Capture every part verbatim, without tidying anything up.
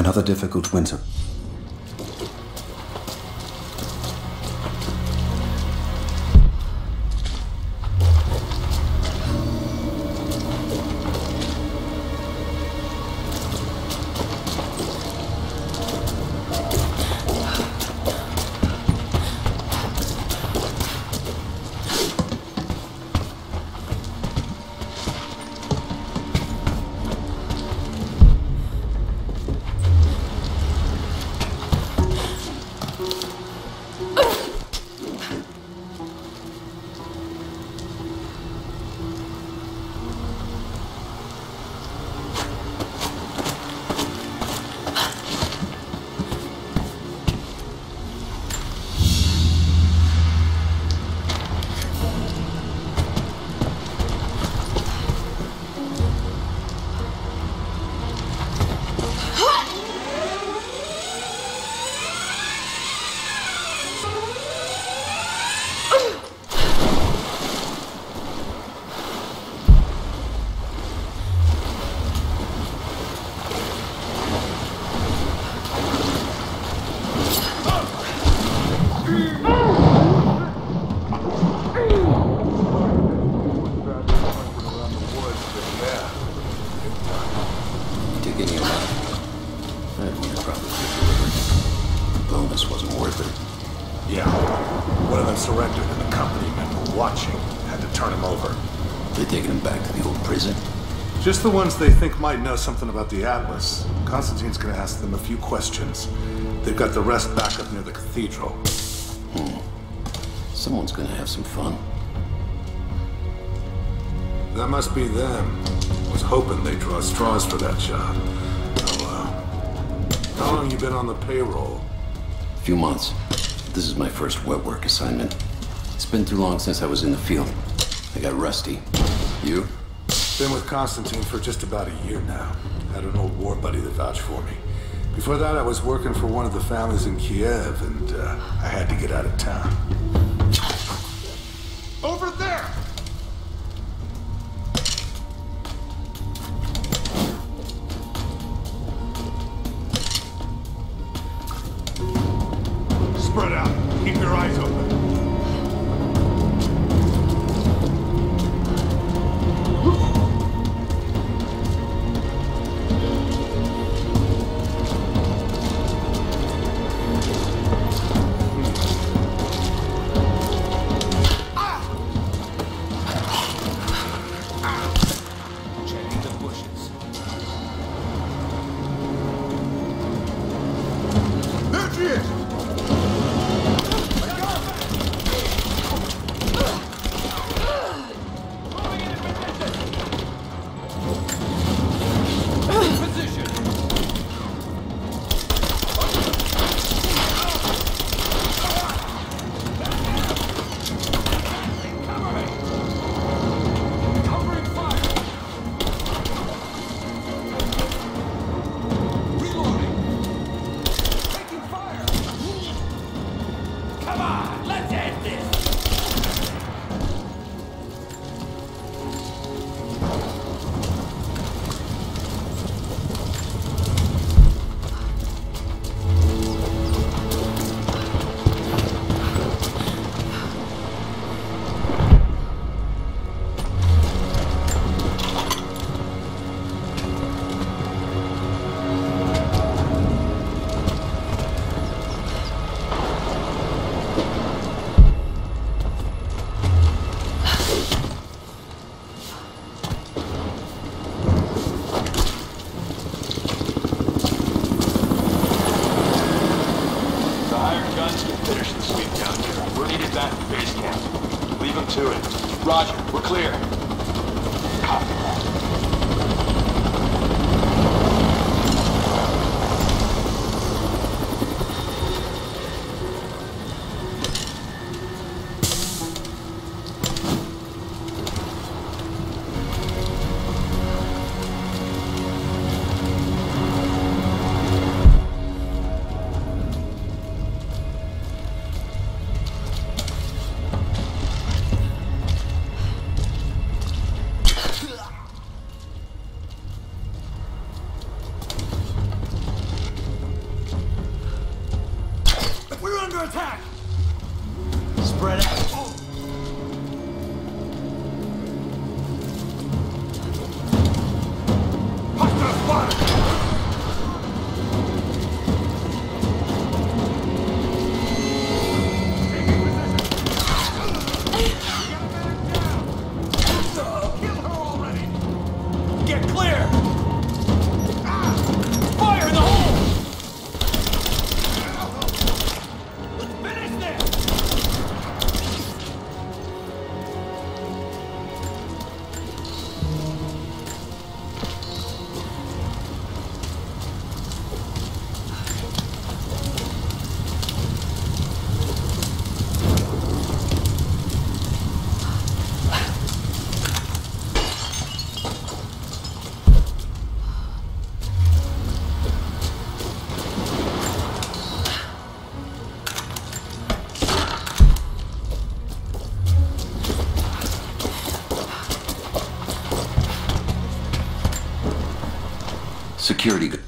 Another difficult winter. Just the ones they think might know something about the Atlas. Constantine's gonna ask them a few questions. They've got the rest back up near the cathedral. Hmm. Someone's gonna have some fun. That must be them. I was hoping they'd draw straws for that job. Oh well. How long you been on the payroll? A few months. This is my first wet work assignment. It's been too long since I was in the field. I got rusty. You? Been with Constantine for just about a year now. Had an old war buddy that vouched for me. Before that, I was working for one of the families in Kiev, and uh, I had to get out of town. Over there! Spread out. Keep your eyes open. Roger, we're clear. Copy that. Security. gu-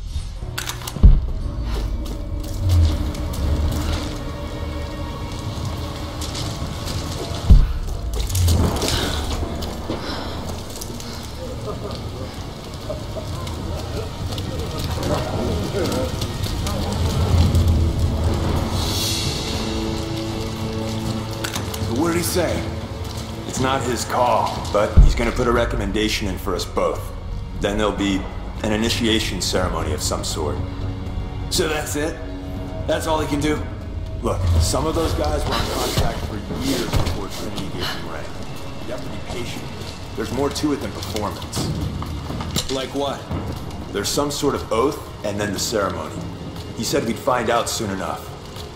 What did he say? It's not his call, but he's gonna put a recommendation in for us both. Then there'll be an initiation ceremony of some sort. So that's it? That's all he can do? Look, some of those guys were on contract for years before Trinity gave them rank. You have to be patient. There's more to it than performance. Like what? There's some sort of oath, and then the ceremony. He said we'd find out soon enough.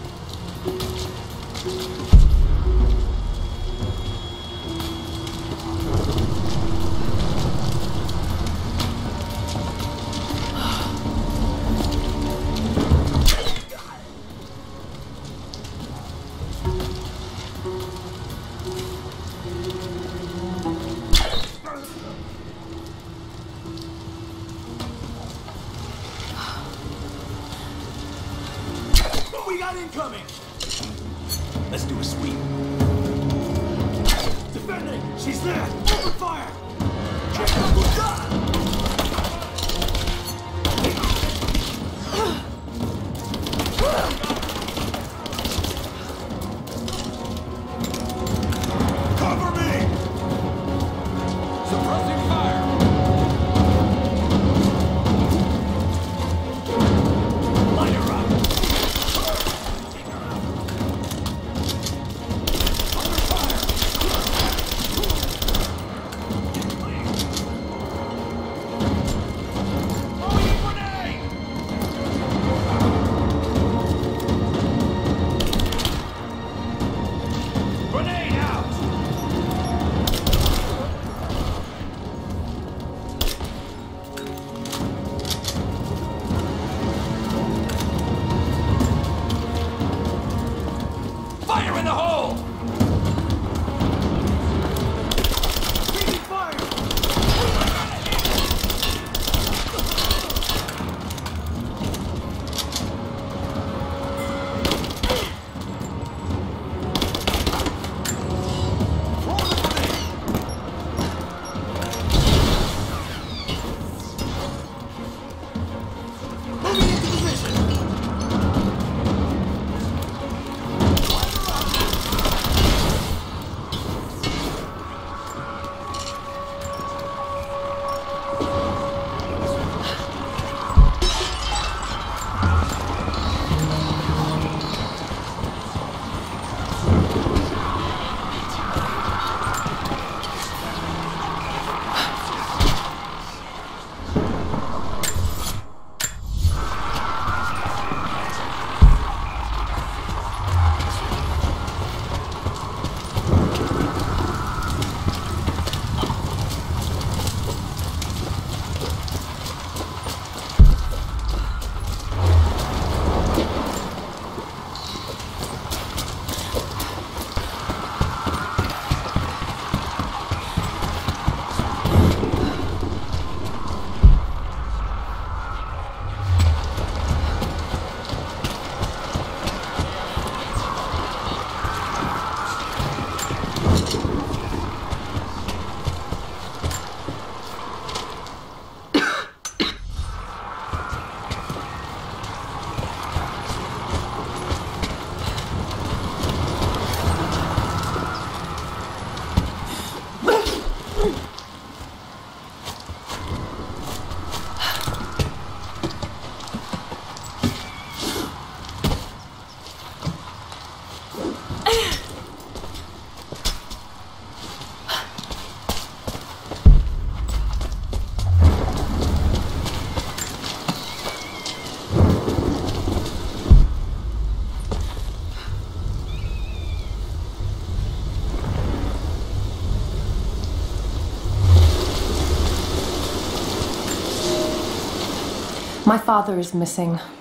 We got incoming! Let's do a sweep. Defending! She's there! Open fire! Cover me! Suppressing fire! Light her up! Fire in the hole! Taking fire! Moving into position! My father is missing.